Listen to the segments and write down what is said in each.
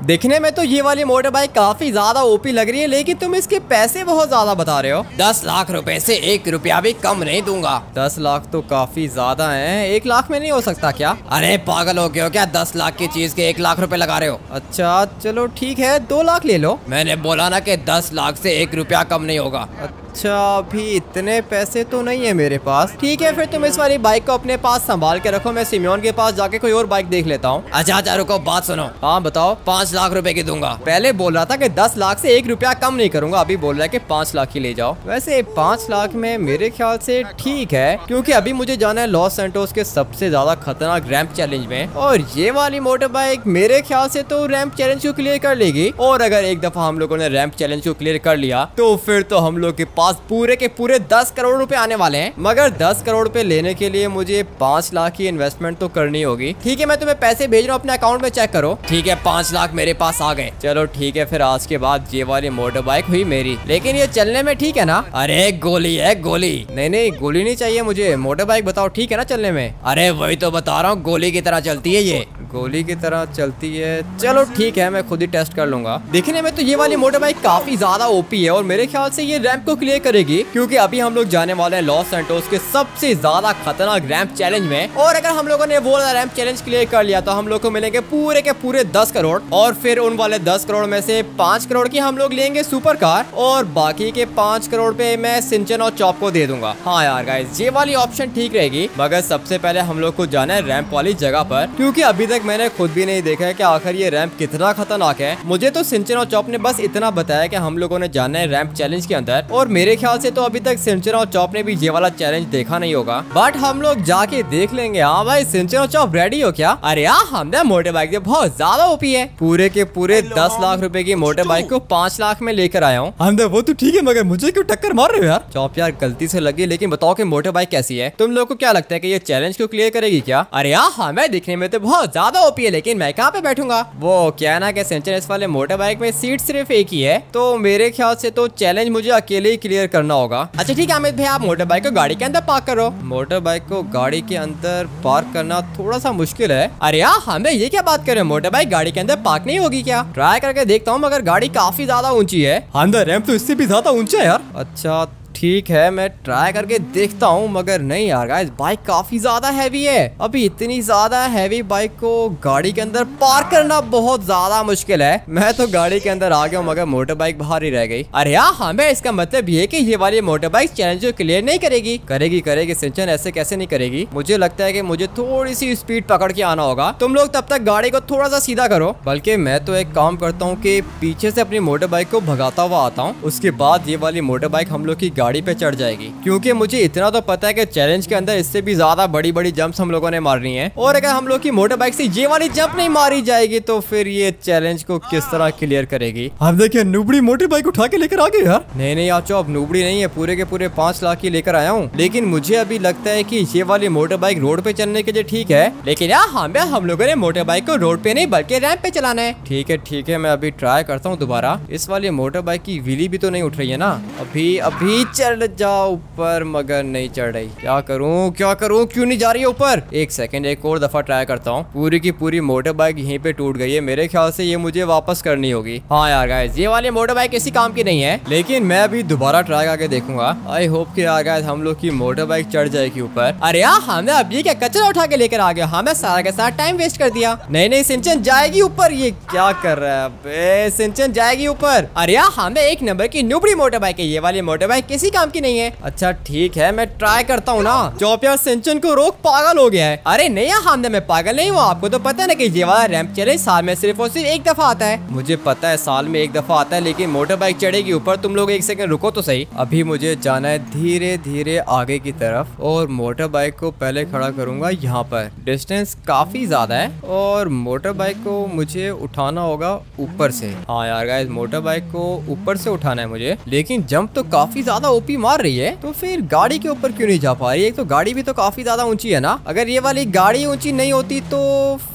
दिखने में तो ये वाली मोटर बाइक काफी ज्यादा ओपी लग रही है, लेकिन तुम इसके पैसे बहुत ज्यादा बता रहे हो। 10 लाख रुपए से 1 रुपया भी कम नहीं दूंगा। 10 लाख तो काफी ज्यादा है, 1 लाख में नहीं हो सकता क्या? अरे पागल हो गए हो क्या? 10 लाख की चीज के 1 लाख रुपए लगा रहे हो? अच्छा चलो ठीक है, 2 लाख ले लो। मैंने बोला ना कि 10 लाख से 1 रुपया कम नहीं होगा। अच्छा अभी इतने पैसे तो नहीं है मेरे पास। ठीक है फिर तुम इस वाली बाइक को अपने पास संभाल के रखो, मैं सिमियोन के पास जाके कोई और बाइक देख लेता हूँ। अच्छा रुको, बात सुनो। हाँ बताओ। 5 लाख रुपए की दूंगा। पहले बोल रहा था कि 10 लाख से 1 रुपया कम नहीं करूंगा, अभी बोल रहा है कि 5 लाख ही ले जाओ। वैसे 5 लाख में मेरे ख्याल से ठीक है, क्योंकि अभी मुझे जाना है लॉस सैंटोस के सबसे ज्यादा खतरनाक रैंप चैलेंज में, और ये वाली मोटर बाइक मेरे ख्याल से तो रैंप चैलेंज को क्लियर कर लेगी। और अगर एक दफा हम लोगों ने रैंप चैलेंज को क्लियर कर लिया तो फिर तो हम लोग के पास पूरे के पूरे 10 करोड़ रुपए आने वाले हैं। मगर 10 करोड़ रुपए लेने के लिए मुझे 5 लाख की इन्वेस्टमेंट तो करनी होगी। ठीक है मैं तुम्हें पैसे भेज रहा हूँ, अपने अकाउंट में चेक करो। ठीक है 5 लाख मेरे पास आ गए। चलो ठीक है फिर आज के बाद ये वाली मोटर बाइक हुई मेरी, लेकिन ये चलने में ठीक है ना? अरे गोली है गोली। नहीं गोली नहीं चाहिए मुझे, मोटर बाइक बताओ ठीक है ना चलने में? अरे वही तो बता रहा हूँ, गोली की तरह चलती है ये। गोली की तरह चलती है, चलो ठीक है मैं खुद ही टेस्ट कर लूंगा। दिखने में तो ये वाली मोटर बाइक काफी ज्यादा ओपी है और मेरे ख्याल से ये रैंप को क्लियर करेगी, क्योंकि अभी हम लोग जाने वाले हैं लॉस सैंटोस के सबसे ज्यादा खतरनाक रैंप चैलेंज में। और अगर हम लोगों ने वो वाला रैंप चैलेंज क्लियर कर लिया तो हम लोग को मिलेंगे पूरे के पूरे 10 करोड़, और फिर उन वाले 10 करोड़ में से 5 करोड़ की हम लोग लेंगे सुपर कार, और बाकी के 5 करोड़ पे मैं सिंचन और चॉप को दे दूंगा। हाँ यार गाइस ये वाली ऑप्शन ठीक रहेगी, मगर सबसे पहले हम लोग को जाना है रैंप वाली जगह पर, क्योंकि अभी तक मैंने खुद भी नहीं देखा है कि आखिर ये रैंप कितना खतरनाक है। मुझे तो सिंचन और चॉप ने बस इतना बताया कि हम लोगों ने जाना है रैंप चैलेंज के अंदर, और मेरे ख्याल से तो अभी तक सिंचन और चॉप ने भी ये वाला चैलेंज देखा नहीं होगा, बट हम लोग जाके देख लेंगे। हाँ भाई सिंचन और चॉप रेडी हो क्या? अरे यार हमने मोटर बाइक बहुत ज्यादा ओपी है, पूरे के पूरे 10 लाख रुपए की मोटर बाइक को 5 लाख में लेकर आया हूँ। हमने वो तो ठीक है, मगर मुझे क्यों टक्कर मार रहे हो यार? चॉप यार गलती से लगी, लेकिन बताओ कि मोटर बाइक कैसी है? तुम लोग को क्या लगता है कि ये चैलेंज को क्लियर करेगी क्या? अरे यार हमें दिखने में तो बहुत ज्यादा ओपी है, लेकिन मैं कहाँ पे बैठूंगा? वो क्या है ना कि सिंचन इस वाले मोटर बाइक में सीट सिर्फ एक ही है, तो मेरे ख्याल से तो चैलेंज मुझे अकेले ही क्लियर करना होगा। अच्छा ठीक है अमित भाई, आप मोटर बाइक को गाड़ी के अंदर पार्क करो। मोटर बाइक को गाड़ी के अंदर पार्क करना थोड़ा सा मुश्किल है। अरे यार हमें ये क्या बात कर रहे हो, मोटर बाइक गाड़ी के अंदर पार्क नहीं होगी क्या? ट्राई करके देखता हूँ, मगर गाड़ी काफी ज्यादा ऊंची है। अंदर रैंप तो इससे भी ज्यादा ऊंचा है यार। अच्छा ठीक है मैं ट्राई करके देखता हूँ, मगर नहीं यार गाइस बाइक काफी ज्यादा हैवी है। अभी इतनी ज्यादा हैवी बाइक को गाड़ी के अंदर पार्क करना बहुत ज्यादा मुश्किल है। मैं तो गाड़ी के अंदर आ गया हूँ, मगर मोटर बाइक बाहर ही रह गई। अरे यार हमें इसका मतलब ये कि ये वाली मोटर बाइक चैलेंज को क्लियर नहीं करेगी। करेगी सिंचन, ऐसे कैसे नहीं करेगी? मुझे लगता है कि मुझे थोड़ी सी स्पीड पकड़ के आना होगा। तुम लोग तब तक गाड़ी को थोड़ा सा सीधा करो। बल्कि मैं तो एक काम करता हूँ कि पीछे से अपनी मोटर बाइक को भगाता हुआ आता हूँ, उसके बाद ये वाली मोटर बाइक हम लोग की गाड़ी पे चढ़ जाएगी, क्योंकि मुझे इतना तो पता है कि चैलेंज के अंदर इससे भी ज्यादा बड़ी बड़ी जंप्स हम लोगों ने मारनी है, और अगर हम लोग की मोटर बाइक से ये वाली जंप नहीं मारी जाएगी तो फिर ये चैलेंज को किस तरह क्लियर करेगी? हम देखिए नुबड़ी मोटर बाइक उठा के लेकर आ गए यार। नहीं यार चौप नुबड़ी नहीं है, पूरे के पूरे 5 लाख की लेकर आया हूँ, लेकिन मुझे अभी लगता है कि ये वाली मोटर बाइक रोड पे चलने के लिए ठीक है, लेकिन यार हम लोगों ने मोटर बाइक को रोड पे नहीं बल्कि रैंप पे चलाना है। ठीक है मैं अभी ट्राई करता हूँ दोबारा। इस वाली मोटर बाइक की व्हीली भी तो नहीं उठ रही है ना? अभी चढ़ जाओ ऊपर, मगर नहीं चढ़ रही। क्या करूं क्यों नहीं जा रही है ऊपर? एक सेकंड एक और दफा ट्राई करता हूँ। पूरी की पूरी मोटर बाइक यहीं पे टूट गई है, मेरे ख्याल से ये मुझे वापस करनी होगी। हाँ यार गाइस ये वाली मोटर बाइक किसी काम की नहीं है, लेकिन मैं अभी दोबारा ट्राई करके देखूंगा। आई होप कि यार गाइस हम लोग की मोटर बाइक चढ़ जाएगी ऊपर। अरे यार हमने अब ये क्या कचरा उठा के लेकर आ गया, हमें सारा के सारा टाइम वेस्ट कर दिया। नहीं सिंचन जाएगी ऊपर, ये क्या कर रहा है? सिंचन जाएगी ऊपर। अरे यार हमें 1 नंबर की नुबड़ी मोटर बाइक है, ये वाली मोटर बाइक किसी काम की नहीं है। अच्छा ठीक है मैं ट्राई करता हूँ ना। चौप यार सिंचन को रोक, पागल हो गया है। अरे नहीं यार हमने मैं पागल नहीं हूँ, आपको तो पता है ना कि ये वाला रैंप चैलेंज साल में सिर्फ और सिर्फ 1 दफा आता है। मुझे पता है साल में 1 दफा आता है, लेकिन मोटर बाइक चढ़ेगी ऊपर। तुम लोग 1 सेकंड रुको तो सही। अभी मुझे जाना है धीरे धीरे आगे की तरफ, और मोटर बाइक को पहले खड़ा करूंगा यहाँ पर। डिस्टेंस काफी ज्यादा है और मोटर बाइक को मुझे उठाना होगा ऊपर से। हाँ यार गाइस मोटर बाइक को ऊपर से उठाना है मुझे, लेकिन जंप तो काफी ज्यादा ओपी मार रही है, तो फिर गाड़ी के ऊपर क्यों नहीं जा पा रही? एक तो गाड़ी भी तो काफी ज्यादा ऊंची है ना। अगर ये वाली गाड़ी ऊंची नहीं होती तो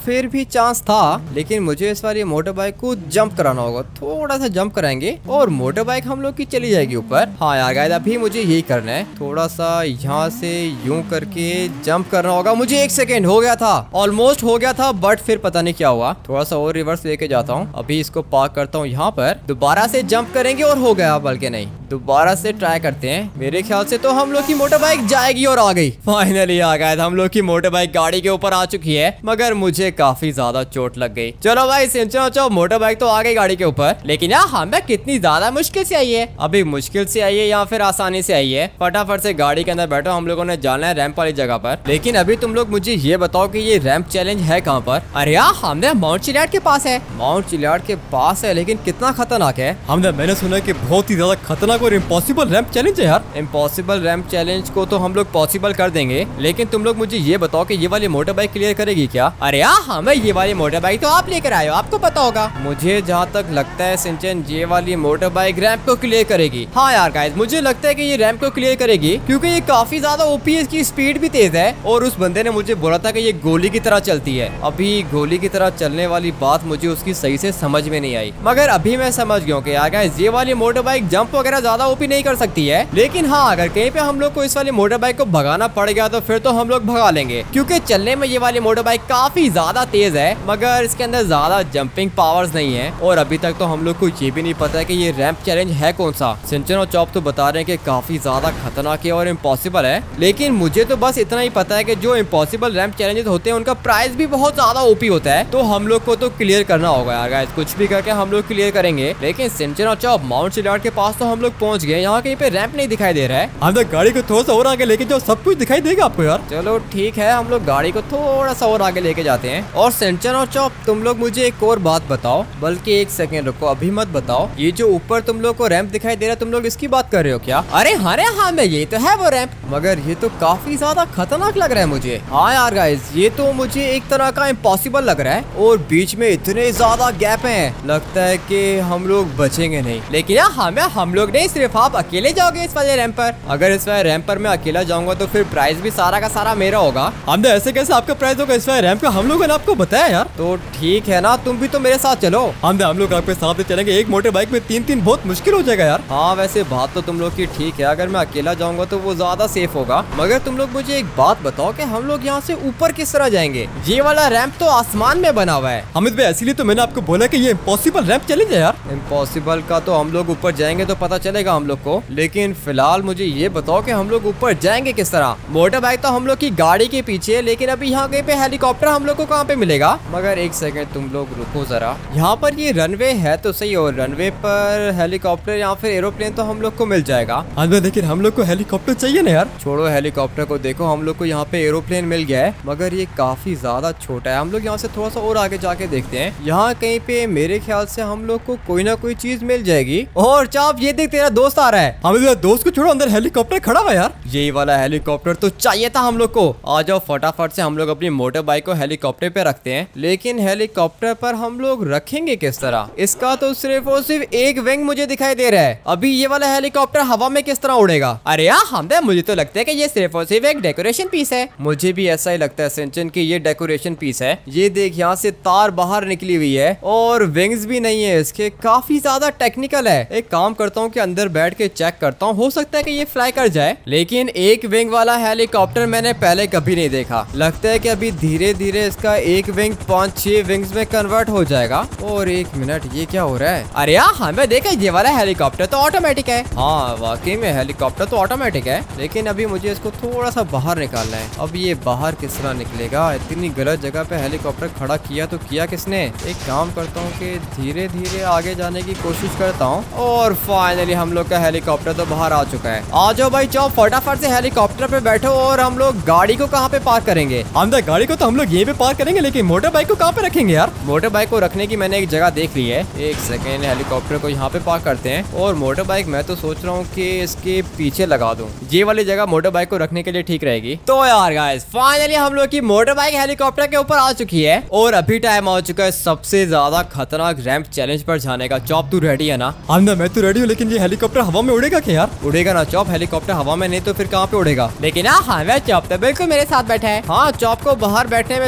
फिर भी चांस था, लेकिन मुझे इस बार ये मोटर बाइक को जंप कराना होगा। थोड़ा सा जंप कराएंगे और मोटर बाइक हम लोग की चली जाएगी ऊपर। हाँ यार गाइस, अभी मुझे यही करना है, थोड़ा सा यहाँ से यूं करके जंप करना होगा। मुझे 1 सेकेंड हो गया था, ऑलमोस्ट हो गया था, बट फिर पता नहीं क्या हुआ। थोड़ा सा और रिवर्स लेके जाता हूँ। अभी इसको पार्क करता हूँ यहाँ पर, दोबारा से जंप करेंगे और हो गया, बल्कि नहीं, दोबारा से ट्राई करते हैं। मेरे ख्याल से तो हम लोग की मोटर बाइक जाएगी और आ गई। फाइनली आ गए, हम लोग की मोटर बाइक गाड़ी के ऊपर आ चुकी है, मगर मुझे काफी ज्यादा चोट लग गई। चलो भाई सिंचन, मोटर बाइक तो आ गई गाड़ी के ऊपर, लेकिन यार हमें कितनी ज्यादा मुश्किल से आई है। अभी मुश्किल से आई है या फिर आसानी से आई है? फटाफट से गाड़ी के अंदर बैठो, हम लोगों ने जाना है रैंप वाली जगह पर। लेकिन अभी तुम लोग मुझे ये बताओ कि ये रैंप चैलेंज है कहाँ पर? अरे यार हमने माउंट चिलियाड के पास है। माउंट चिलियाड के पास है, लेकिन कितना खतरनाक है? मैंने सुना है कि बहुत ही ज्यादा खतरनाक और इम्पॉसिबल रैंप चैलेंज है यार। इम्पॉसिबल रैंप चैलेंज को तो हम लोग पॉसिबल कर देंगे, लेकिन तुम लोग मुझे ये बताओ कि ये वाली मोटर बाइक क्लियर करेगी क्या? अरे यार हमें ये वाली मोटर बाइक तो आप लेकर आए हो, आपको पता होगा। मुझे जहाँ तक लगता है सिंचन, ये वाली मोटर बाइक रैंप को क्लियर करेगी। हाँ यार गाइस, मुझे लगता है कि ये रैंप को क्लियर करेगी, क्योंकि ये काफी ज्यादा ओपी है, इसकी स्पीड भी तेज है। और उस बंदे ने मुझे बोला था कि ये गोली की तरह चलती है। अभी गोली की तरह चलने वाली बात मुझे उसकी सही से समझ में नहीं आई, मगर अभी मैं समझ गया कि यार गाइस, ये वाली मोटर बाइक जंप वगैरह ज्यादा ओपी नहीं कर सकती है। लेकिन हाँ, अगर कहीं पे हम लोग को इस वाली मोटर बाइक को भगाना पड़ गया तो फिर तो हम लोग भगा लेंगे, क्योंकि चलने में ये वाली मोटर बाइक काफी ज्यादा तेज है, मगर इसके अंदर ज्यादा जंपिंग पावर्स नहीं है। और अभी तक तो हम लोग को ये भी नहीं पता है कि ये रैंप चैलेंज है कौन सा। सिंचन और चॉप तो बता रहे हैं कि काफी ज्यादा खतरनाक है और इम्पॉसिबल है, लेकिन मुझे तो बस इतना ही पता है कि जो इम्पॉसिबल रैंप चैलेंजेस होते हैं उनका प्राइस भी बहुत ज्यादा ओपी होता है। तो हम लोग को तो क्लियर करना होगा यार गाइस, कुछ भी करके हम लोग क्लियर करेंगे। लेकिन सिंचन और चॉप, माउंट चिलियाड के पास तो हम लोग पहुंच गए, यहाँ कहीं पे रैंप नहीं दिखाई दे रहा है। हम लोग गाड़ी को थोड़ा सा और आगे लेके जाओ, सब कुछ दिखाई देगा आपको यार। चलो ठीक है, हम लोग गाड़ी को थोड़ा सा और आगे लेके जाते हैं। और सिंचन और चॉप, तुम लोग मुझे एक और बात बताओ, बल्कि 1 सेकेंड रुको, अभी मत बताओ। ये जो ऊपर तुम लोग को रैंप दिखाई दे रहा है, तुम लोग इसकी बात कर रहे हो क्या? अरे हाँ मैं, ये तो है वो रैंप, मगर ये तो काफी ज्यादा खतरनाक लग रहा है मुझे। हाँ यार गाइस, ये तो मुझे एक तरह का इम्पॉसिबल लग रहा है, और बीच में इतने ज्यादा गैप हैं, लगता है कि हम लोग बचेंगे नहीं। लेकिन यार हम लोग नहीं, सिर्फ आप अकेले जाओगे इस वाले रैंप पर। अगर इस वाले रैंप पर मैं अकेला जाऊंगा तो फिर प्राइस भी सारा का सारा मेरा होगा। हमने ऐसे कैसे आपका प्राइस होगा इस वाले रैंप का? हम लोगों ने आपको बताया यार। तो ठीक है ना, तुम भी तो मेरे साथ चलो। हम लोग आपके साथ चलेंगे, एक मोटर बाइक में 3-3 बहुत मुश्किल हो जाएगा यार। हाँ वैसे बात तो तुम लोग की ठीक है, अगर मैं अकेला जाऊंगा तो वो ज्यादा सेफ होगा। मगर तुम लोग मुझे एक बात बताओ कि हम लोग यहाँ से ऊपर किस तरह जाएंगे? ये वाला रैंप तो आसमान में बना हुआ है। हमिद भाई, इसीलिए तो मैंने आपको बोला कि ये इम्पॉसिबल रैंप चैलेंज है यार। इम्पॉसिबल का तो हम लोग ऊपर जाएंगे तो पता चलेगा हम लोग को, लेकिन फिलहाल मुझे ये बताओ कि हम लोग ऊपर जाएंगे किस तरह? मोटर बाइक तो हम लोग की गाड़ी के पीछे है, लेकिन अभी यहाँ कहीं पे हेलीकॉप्टर हम लोग को कहाँ पे मिलेगा? मगर 1 सेकंड तुम लोग रुको जरा, यहाँ पर ये रनवे है तो सही, और रनवे पर हेलीकॉप्टर या फिर एरोप्लेन तो हम लोग को मिल जाएगा। लेकिन हम लोग को हेलीकॉप्टर चाहिए ना यार। छोड़ो हेलीकॉप्टर को, देखो हम लोग को यहाँ पे एरोप्लेन मिल गया है, मगर ये काफी ज्यादा छोटा है। हम लोग यहाँ से थोड़ा सा और आगे जाके देखते हैं, यहाँ कहीं पे मेरे ख्याल से हम लोग को कोई ना कोई चीज मिल जाएगी। और चाप, ये देख तेरा दोस्त आ रहा है। हमें दोस्त को छोड़ो, अंदर हेलीकॉप्टर खड़ा हुआ यार। यही वाला हेलीकॉप्टर तो चाहिए था हम लोग को। आ जाओ फटाफट से, हम लोग अपनी मोटर बाइक को हेलीकॉप्टर पे रखते हैं। लेकिन हेलीकॉप्टर पर हम लोग रखेंगे किस तरह? इसका तो सिर्फ और सिर्फ एक विंग मुझे दिखाई दे रहा है। अभी ये वाला हेलीकॉप्टर हवा में किस तरह उड़ेगा? अरे यार हमदे, मुझे तो लगता है कि ये सिर्फ और सिर्फ एक डेकोरेशन पीस है। मुझे भी ऐसा ही लगता है सिंचन की ये डेकोरेशन पीस है। ये देख, यहाँ से तार बाहर निकली हुई है और विंग्स भी नहीं है इसके, काफी ज्यादा टेक्निकल है। एक काम करता हूँ कि अंदर बैठ के चेक करता हूँ, हो सकता है कि ये फ्लाई कर जाए। लेकिन एक विंग वाला हेलीकॉप्टर मैंने पहले कभी नहीं देखा। लगता है कि अभी धीरे धीरे इसका एक विंग 5-6 विंग्स में कन्वर्ट हो जाएगा। और 1 मिनट, ये क्या हो रहा है? अरे यार हमें देखा, ये वाला हेलीकॉप्टर तो ऑटोमेटिक है। हाँ वाकई में हेलीकॉप्टर तो ऑटोमेटिक है, लेकिन अभी मुझे इसको थोड़ा सा बाहर निकालना है। अब ये बाहर किस तरह निकलेगा? इतनी गलत जगह पे हेलीकॉप्टर खड़ा किया तो किया किसने? एक काम करता हूँ कि धीरे धीरे आगे जाने की कोशिश करता हूँ। और फाइनली हम लोग का हेलीकॉप्टर तो बाहर आ चुका है। आ जाओ भाई चौप, फटाफट से हेलीकॉप्टर पे बैठो। और हम लोग गाड़ी को कहाँ पे पार्क करेंगे? हम गाड़ी को तो हम लोग यहीं पे पार्क करेंगे, लेकिन मोटर बाइक को कहाँ पे रखेंगे यार? मोटर बाइक को रखने की मैंने एक जगह देख ली है। 1 सेकेंड, हेलीकॉप्टर को यहाँ पे पार्क करते हैं। और मोटर बाइक मैं तो सोच रहा हूँ कि इसके पीछे लगा दूं। ये वाली जगह मोटर बाइक को रखने के लिए ठीक रहेगी। तो यार गाइस, फाइनली हम लोग की मोटर बाइक हेलीकॉप्टर के ऊपर आ चुकी है। और अभी टाइम आ चुका है सबसे ज्यादा खतरनाक रैंप चैलेंज पर जाने का। चॉप तू रेडी है ना? मैं तो रेडी हूँ, लेकिन ये हेलीकॉप्टर हवा में उड़ेगा क्या यार? उड़ेगा ना चॉप, हेलीकॉप्टर हवा में नहीं तो फिर कहाँ पे उड़ेगा? लेकिन हाँ, चॉप तो बिल्कुल मेरे साथ बैठा है। हाँ, चॉप को बाहर बैठने में ज्यादा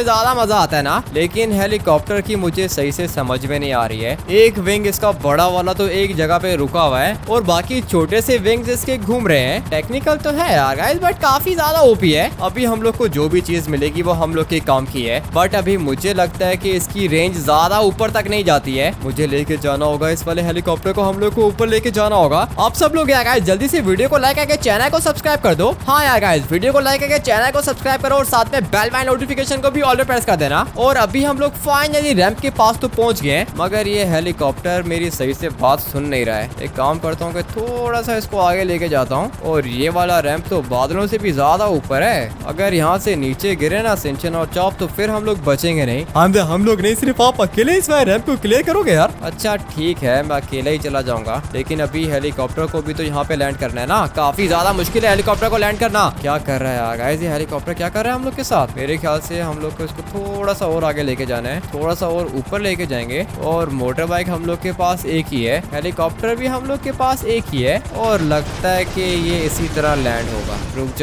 मजा आता है ना, लेकिन हेलीकॉप्टर की मुझे सही से समझ में नहीं आ रही है। एक विंग इसका बड़ा वाला तो एक जगह पे रुका हुआ है और बाकी छोटे से विंग्स इसके घूम रहे हैं। टेक्निकल तो है यार गाइस, बट काफी ज्यादा ओपी है। अभी हम लोग को जो भी चीज मिलेगी वो हम लोग के काम की है, बट अभी मुझे लगता है कि इसकी रेंज ज्यादा ऊपर तक नहीं जाती है। मुझे लेके जाना होगा इस वाले हेलीकॉप्टर को, हम लोग को ऊपर लेके जाना होगा। आप सब लोग यार गाइस जल्दी से वीडियो को लाइक करके चैनल को सब्सक्राइब कर दो। हाँ यार गाइस वीडियो को लाइक करके चैनल को सब्सक्राइब करो और साथ में बेल वाइल नोटिफिकेशन को भी ऑल पे प्रेस कर देना। और अभी हम लोग फाइनली रैंप के पास तो पहुंच गए हैं, मगर ये हेलीकॉप्टर मेरी सही से बात सुन नहीं रहा है। एक काम करता हूँ कि थोड़ा सा इसको आगे लेके जाता हूँ। और ये वाला रैंप तो बादलों से भी ज्यादा ऊपर है, अगर यहाँ से नीचे गिरे ना सिंचन और चॉप तो फिर हम लोग बचेंगे नहीं। हम लोग नहीं, सिर्फ आप अकेले इस रैंप को क्लियर करोगे यार। अच्छा ठीक है, मैं अकेला ही चला जाऊंगा, लेकिन अभी हेलीकॉप्टर को भी तो यहाँ पे लैंड करना है ना। काफी ज्यादा मुश्किल है हेलीकॉप्टर को लैंड करना। क्या कर रहा है यार गाइस ये हेलीकॉप्टर, क्या कर रहा है हम लोग के साथ। मेरे ख्याल से हम लोग को इसको थोड़ा सा और आगे लेके जाना है, थोड़ा सा और ऊपर लेके जाएंगे। और मोटर बाइक हम लोग के पास एक ही है, हेलीकॉप्टर भी हम लोग के पास एक ही है, और लगता है कि ये इसी तरह लैंड होगा।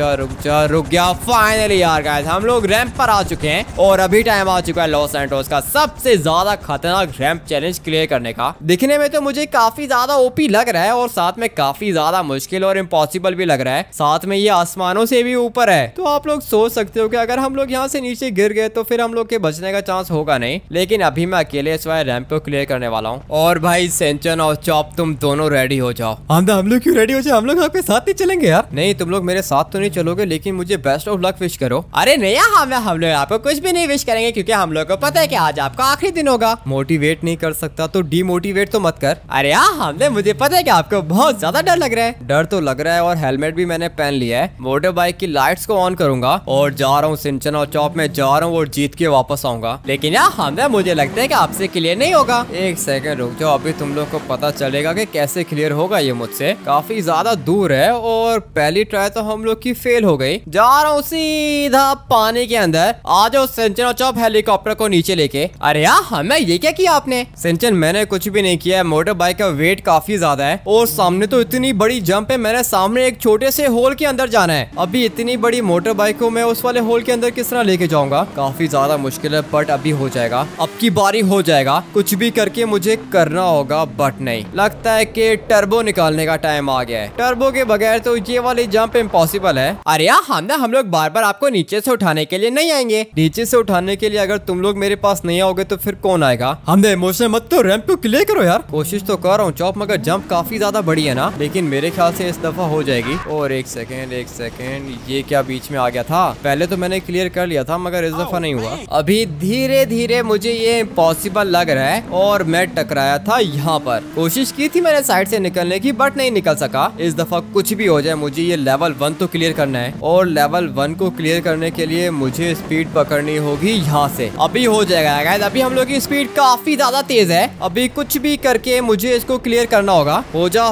रुक जा। फाइनली यार गाइस हम लोग रैंप पर आ चुके हैं और अभी टाइम आ चुका है लॉस सैंटोस का सबसे ज्यादा खतरनाक रैंप चैलेंज क्लियर करने का। दिखने में तो मुझे काफी ज्यादा ओपी लग रहा है और साथ में काफी ज्यादा मुश्किल और इम्पॉसिबल भी लग रहा है। साथ में ये आसमानों से भी ऊपर है, तो आप लोग सोच सकते हो कि अगर हम लोग यहाँ से नीचे गिर गए तो फिर हम लोग के बचने का चांस होगा नहीं। लेकिन अभी मैं अकेले इस वाले रैंप को क्लियर करने वाला हूँ। और भाई सेंचन और चॉप तुम दोनों रेडी हो जाओ। हम लोग क्यों रेडी हो जाए, हम लोग आपके साथ नहीं चलेंगे यार। नहीं तुम लोग मेरे साथ तो नहीं चलोगे, लेकिन मुझे बेस्ट ऑफ लक विश करो। अरे नहीं हम लोग आपको कुछ भी नहीं विश करेंगे, क्योंकि हम लोग को पता है कि आज आपका आखिरी दिन होगा। मोटिवेट नहीं कर सकता तो डीमोटिवेट तो मत कर। अरे हमने, मुझे पता है कि आपको बहुत ज्यादा डर लग रहा है। डर तो लग रहा है और हेलमेट भी मैंने पहन लिया है। मोटर बाइक की लाइट्स को ऑन करूंगा और जा रहा हूँ सिंचन और चॉप में जा रहा हूँ और जीत के वापस आऊंगा। लेकिन यार हमने, मुझे लगता है कि आपसे क्लियर नहीं होगा। एक सेकंड रुक जाओ, अभी तुम लोग को पता चलेगा कि कैसे क्लियर होगा ये मुझसे। काफी ज्यादा दूर है और पहली ट्राई तो हम लोग की फेल हो गई। जा रहा हूँ सीधा पानी के अंदर। आ जाओ सिंचन और चॉप हेलीकॉप्टर को नीचे लेके। अरे यार हमें ये क्या किया आपने। सिंचन मैंने कुछ भी नहीं किया है, मोटर बाइक का वेट काफी ज्यादा है और सामने तो इतनी बड़ी जंप है, मैंने सामने एक छोटे से होल के अंदर जाना है। अभी इतनी बड़ी मोटर बाइक को मैं उस वाले होल के अंदर किस तरह लेके जाऊंगा, काफी ज्यादा मुश्किल है, बट अभी हो जाएगा। अब की बारी हो जाएगा, कुछ भी करके मुझे करना होगा। बट नहीं, लगता है कि टर्बो निकालने का टाइम आ गया है। टर्बो के बगैर तो ये वाली जंप इम्पॉसिबल है। अरे यार हम लोग बार बार आपको नीचे से उठाने के लिए नहीं आएंगे। नीचे से उठाने के लिए अगर तुम लोग मेरे पास नहीं आओगे तो फिर कौन आएगा। हमने इमोशन मत, तो रैंप को क्लियर करो यार। कोशिश तो कर रहा हूँ चॉप, मगर जंप काफी ज्यादा बड़ी है ना, लेकिन मेरे ख्याल से इस दफा हो जाएगी। और एक सेकेंड, ये क्या बीच में आ गया था। पहले तो मैंने क्लियर कर लिया था मगर इस दफा नहीं हुआ। अभी धीरे धीरे मुझे ये इम्पॉसिबल लग रहा है और मैं टकराया था यहाँ पर। कोशिश की थी मैंने साइड से निकलने की, बट नहीं निकल सका। इस दफा कुछ भी हो जाए मुझे ये लेवल 1 तो क्लियर करना है, और लेवल 1 को क्लियर करने के लिए मुझे स्पीड पकड़नी होगी यहाँ से। अभी हो जाएगा गाइस, अभी हम लोग की स्पीड काफी ज्यादा तेज है। अभी कुछ भी करके मुझे इसको क्लियर करना होगा। हो जा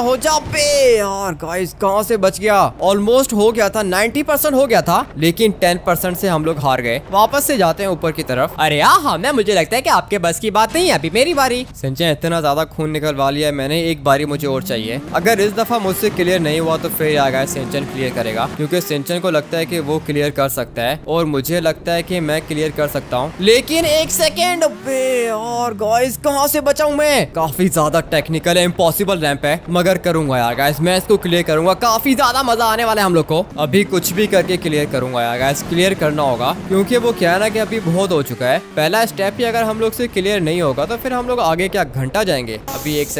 बे यार गाइस, कहाँ से बच गया। ऑलमोस्ट हो गया था, 90% हो गया था, लेकिन 10% से हम लोग हार गए। वापस से जाते हैं ऊपर की तरफ। अरे यार हमने, मुझे लगता है कि आपके बस की बात नहीं है, अभी मेरी बारी। सिंचन इतना ज्यादा खून निकलवा लिया है मैंने, एक बारी मुझे और चाहिए। अगर इस दफा मुझसे क्लियर नहीं हुआ तो फिर आ गया सिंचन क्लियर करेगा, क्योंकि सिंचन को लगता है कि वो क्लियर कर सकता है और मुझे लगता है कि मैं क्लियर कर सकता हूँ। लेकिन एक सेकेंड, और गाइस कहाँ से बचाऊं मैं। काफी ज्यादा टेक्निकल है, इम्पॉसिबल रैंप है, मगर करूंगा यार गाइस, मैं इसको क्लियर करूंगा। काफी ज्यादा मजा आने वाला है हम लोग को। अभी कुछ भी करके क्लियर करूंगा यार गाइस, क्लियर करना होगा, क्योंकि वो क्या है ना कि अभी बहुत हो चुका है। पहला स्टेप ही अगर हम लोग से क्लियर नहीं होगा तो फिर हम लोग आगे क्या घंटा जाएंगे। अभी एक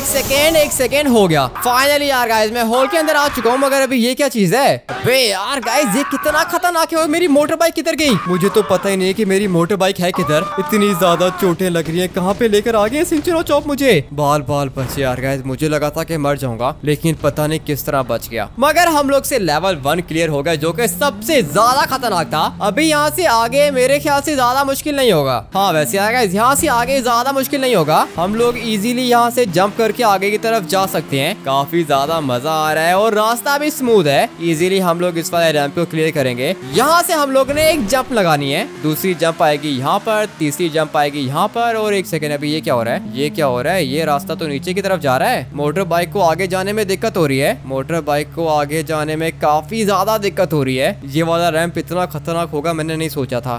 सेकेंड हो गया। फाइनली यार गाइस मैं होल के अंदर आ चुका हूँ, मगर अभी ये क्या चीज है। बे यार गाइस ये कितना खतरनाक है। मेरी मोटर बाइक किधर गई, मुझे तो पता ही नहीं कि मेरी मोटर बाइक है किधर। इतनी ज्यादा चोटें लग रही है, कहाँ पे लेकर आ गए सिंचन और चॉप मुझे। बाल बचे यार गाइस, मुझे लगा था कि मर जाऊंगा, लेकिन पता नहीं किस तरह बच गया। मगर हम लोग से लेवल 1 क्लियर हो गया, जो कि सबसे ज्यादा खतरनाक था। अभी यहाँ से आगे मेरे ख्याल से ज्यादा मुश्किल नहीं होगा। हाँ वैसे यार गाइस यहाँ से आगे ज्यादा मुश्किल नहीं होगा, हम लोग इजीली यहाँ से जंप करके आगे की तरफ जा सकते हैं। काफी ज्यादा मजा आ रहा है और रास्ता भी स्मूथ है। इजीली हम लोग इस वाले रैंप को क्लियर करेंगे। यहाँ से हम लोग ने एक जंप लगानी है, दूसरी जंप आएगी यहाँ पर, तीसरी जंप आएगी यहाँ पर। और एक सेकेंड, अभी ये क्या हो रहा है, ये रास्ता तो नीचे की तरफ जा रहा है। मोटर बाइक को आगे जाने में दिक्कत हो रही है, मोटर बाइक को आगे जाने में काफी ज्यादा दिक्कत हो रही है। ये वाला रैंप इतना खतरनाक होगा मैंने नहीं सोचा था।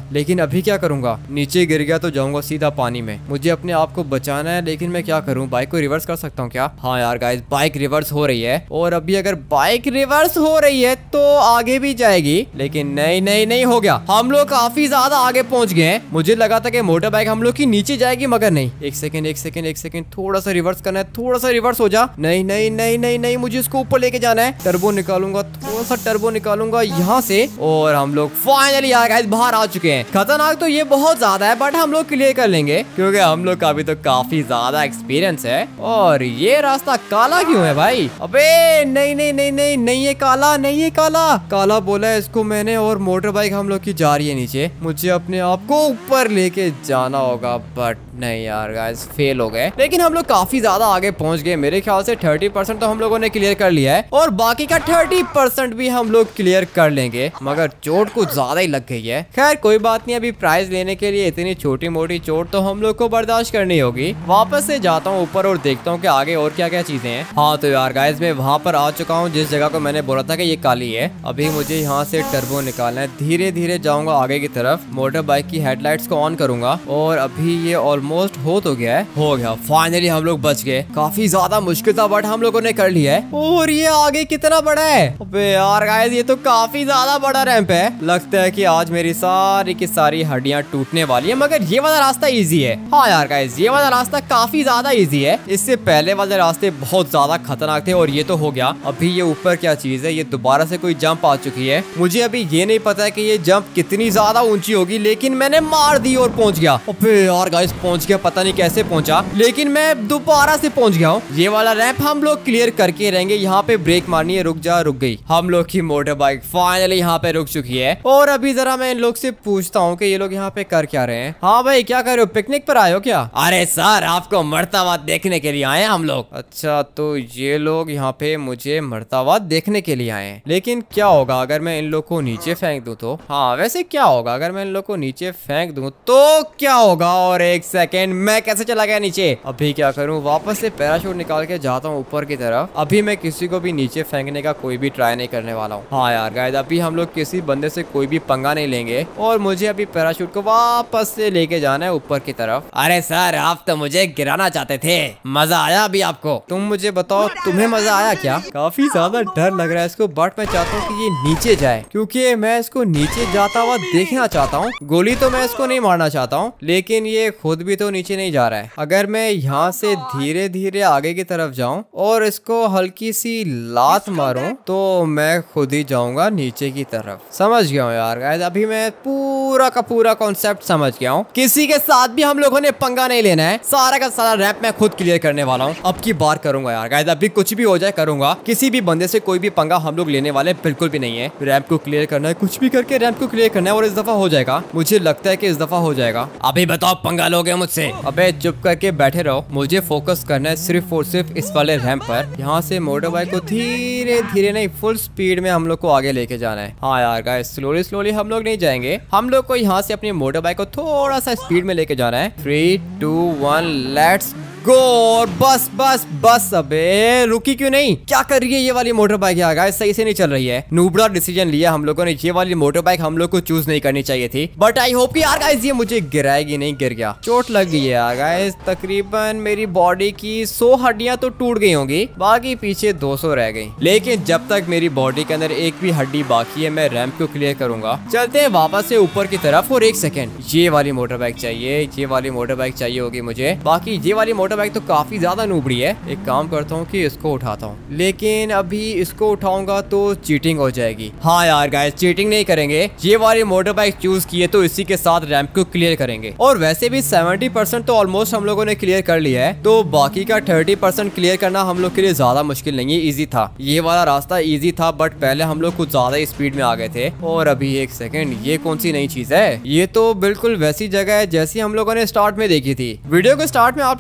लेकिन अभी क्या करूंगा, नीचे गिर गया तो जाऊंगा सीधा पानी में। मुझे अपने आप को बचाना है, लेकिन मैं क्या करूं, बाइक को रिवर्स कर सकता हूँ क्या? हाँ यार गाइस, बाइक रिवर्स हो रही है, और अभी अगर बाइक रिवर्स हो रही है तो आगे भी जाएगी, लेकिन नहीं हो गया। हम लोग काफी ज्यादा आगे पहुंच गए हैं। मुझे लगा था कि मोटर बाइक हम लोग की नीचे जाएगी, मगर नहीं। एक सेकंड, थोड़ा सा रिवर्स करना है, थोड़ा सा रिवर्स हो जा। नहीं, मुझे इसको ऊपर लेके जाना है। टर्बो निकालूंगा, थोड़ा सा टर्बो निकालूंगा यहाँ से, और हम लोग फाइनली बाहर आ चुके हैं। खतरनाक तो ये बहुत ज्यादा है, बट हम लोग क्लियर कर लेंगे, क्योंकि हम लोग का भी तो काफी ज्यादा एक्सपीरियंस है। और ये रास्ता काला क्यों है भाई? अबे नहीं, ये काला नहीं है, काला बोला है इसको मैंने, और मोटर बाइक हम लोग की जा रही है नीचे। मुझे अपने आप को ऊपर लेके जाना होगा, बट नहीं यार गाइस, फेल हो गए। लेकिन हम लोग काफी ज्यादा आगे पहुंच गए। मेरे ख्याल से 30% तो हम लोगों ने क्लियर कर लिया है, और बाकी का 30% भी हम लोग क्लियर कर लेंगे, मगर चोट कुछ ज्यादा ही लग गई है। खैर कोई बात नहीं, अभी प्राइज लेने के लिए इतनी छोटी मोटी चोट तो हम लोग को बर्दाश्त करनी होगी। वापस से जाता हूँ ऊपर और देखता हूँ कि आगे और क्या क्या चीजें हैं। हाँ तो यार गाइस, मैं वहाँ पर आ चुका हूँ जिस जगह को मैंने बोला था कि ये काली है। अभी मुझे यहाँ से टर्बो निकालना है, धीरे धीरे जाऊंगा आगे की तरफ। मोटर बाइक की हेडलाइट्स को ऑन करूंगा, और अभी ये ऑलमोस्ट हो तो गया है, हो गया। फाइनली हम लोग बच गए। काफी ज्यादा मुश्किल था, बट हम लोगों ने कर लिया है। और ये आगे कितना बड़ा है, अबे यार गाइस, ये तो काफी ज्यादा बड़ा रैंप है। लगता है कि आज मेरी सारी की सारी हड्डियां टूटने वाली है, मगर ये वाला रास्ता इजी है। हाँ यार गाइस, ये वाला रास्ता काफी ज्यादा इजी है। इससे पहले वाले रास्ते बहुत ज्यादा खतरनाक थे, और ये तो हो गया। अभी ये ऊपर क्या चीज है, ये दोबारा से कोई जंप आ चुकी है। मुझे अभी ये नहीं पता है कि ये जंप कितनी ज्यादा ऊंची होगी, लेकिन मैंने मार दी और पहुंच गया। अबे यार गाइस, पहुंच गया, पता नहीं कैसे पहुंचा, लेकिन मैं दोबारा से पहुंच गया हूँ। ये वाला रैंप हम लोग क्लियर करके रहेंगे। यहाँ पे ब्रेक मारनी है, रुक जा, रुक गई। हम लोग की मोटर बाइक फाइनली यहाँ पे रुक चुकी है। और अभी जरा मैं इन लोग से पूछता हूँ कि ये लोग यहाँ पे कर क्या रहे हैं। हाँ भाई, क्या कर रहे हो, पिकनिक पर आए हो क्या? अरे सर, आपको मरता हुआ देखने के लिए आए हैं हम लोग। अच्छा, तो ये लोग यहाँ पे मुझे मरता हुआ देखने के लिए आए हैं। लेकिन क्या होगा अगर मैं इन लोग को नीचे फेंक दूं तो? हाँ वैसे क्या होगा अगर मैं इन लोग को नीचे फेंक दूं तो क्या होगा? और एक सेकेंड, मैं कैसे चला गया नीचे? अभी क्या करूं, वापस से पैराशूट निकाल के जाता हूं ऊपर की तरफ। अभी मैं किसी को भी नीचे फेंकने का कोई भी ट्राई नहीं करने वाला हूं। हाँ यार गाइस, अभी हम लोग किसी बंदे से कोई भी पंगा नहीं लेंगे, और मुझे अभी पैराशूट को वापस से लेके जाना है ऊपर की तरफ। अरे सर, आप तो मुझे गिराना चाहते थे, मजा आया अभी आपको? तुम मुझे बताओ, तुम्हें मजा आया क्या? काफी ज्यादा डर लग रहा है इसको, बट मैं चाहता हूँ कि ये नीचे जाए, क्योंकि मैं इसको नीचे जाता हुआ देखना चाहता हूँ। गोली तो मैं इसको नहीं मारना चाहता हूँ, लेकिन ये खुद भी तो नीचे नहीं जा रहा है। अगर मैं यहाँ से धीरे धीरे आगे की तरफ जाऊं और इसको हल्की सी लात मारूं तो मैं खुद ही जाऊंगा नीचे की तरफ। समझ गया हूँ यार गाइस, अभी मैं पूरा का पूरा कॉन्सेप्ट समझ गया हूँ। किसी के साथ भी हम लोगों ने पंगा नहीं लेना है, सारा का सारा रैंप मैं खुद क्लियर करने वाला हूँ। अब की बार करूंगा यार गाइस, अभी कुछ भी हो जाए करूंगा। किसी भी बंदे से कोई भी पंगा हम लोग लेने वाले बिल्कुल भी नहीं है। रैंप को क्लियर करना है, कुछ भी करके रैंप को क्लियर करना है, और इस दफा हो जाएगा। मुझे लगता है कि इस दफा हो जाएगा। अभी बताओ, पंगा लोगे मुझसे? अबे चुप करके बैठे रहो, मुझे फोकस करना है सिर्फ और सिर्फ इस वाले रैंप पर। यहाँ से मोटर बाइक को धीरे धीरे नहीं, फुल स्पीड में हम लोग को आगे लेके जाना है। हाँ यार गाइस, स्लोली स्लोली हम लोग नहीं जाएंगे। हम लोग को यहाँ से अपनी मोटर बाइक को थोड़ा सा स्पीड में लेके जाना है। 3, 2, 1 लेट्स गो। और बस बस बस, अबे रुकी क्यों नहीं? क्या कर रही है ये वाली मोटर बाइक यार गाइस? सही से नहीं चल रही है। नूबड़ा डिसीजन लिया हम लोगों ने, ये वाली मोटर बाइक हम लोग को चूज नहीं करनी चाहिए थी। बट आई होप कि यार गाइस ये मुझे गिराएगी नहीं। गिर गया, चोट लग गई है यार गाइस। तकरीबन मेरी बॉडी की 100 हड्डियां तो टूट गई होंगी, बाकी पीछे 200 रह गई। लेकिन जब तक मेरी बॉडी के अंदर एक भी हड्डी बाकी है, मैं रैंप को क्लियर करूंगा। चलते हैं वापस से ऊपर की तरफ। और एक सेकेंड, ये वाली मोटर बाइक चाहिए, ये वाली मोटर बाइक चाहिए होगी मुझे। बाकी ये वाली मोटर बाइक तो काफी ज्यादा नूबड़ी है। एक काम करता हूँ कि इसको उठाता हूँ, लेकिन अभी इसको उठाऊंगा तो चीटिंग हो जाएगी। हाँ यार गाइस, चीटिंग नहीं करेंगे। ये वाली मोटर बाइक चूज की है तो इसी के साथ रैंप को क्लियर करेंगे। और वैसे भी 70% तो ऑलमोस्ट हम लोगों ने क्लियर कर लिया है, तो बाकी का 30% क्लियर करना हम लोग के लिए ज्यादा मुश्किल नहीं है, इजी था। ये वाला रास्ता इजी था, बट पहले हम लोग कुछ ज्यादा स्पीड में आ गए थे। और अभी एक सेकंड, ये कौन सी नई चीज है? ये तो बिल्कुल वैसी जगह है जैसी हम लोगों ने स्टार्ट में देखी थी। वीडियो के स्टार्ट में आप लोगों ने देखा